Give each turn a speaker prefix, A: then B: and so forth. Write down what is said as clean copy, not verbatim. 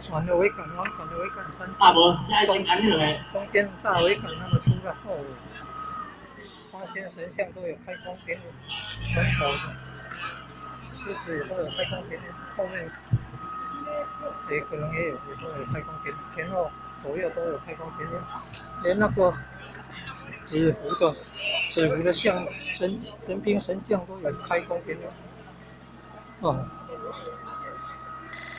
A: 船的桅杆，王船的桅杆三中间大桅杆那么粗的哦，八仙神像都有开光点点，门口狮子也都有开光点点，后面也可能也都有开光点点，前后左右都有开光点点，连那个纸糊的像神兵神将都有开光点点，哦。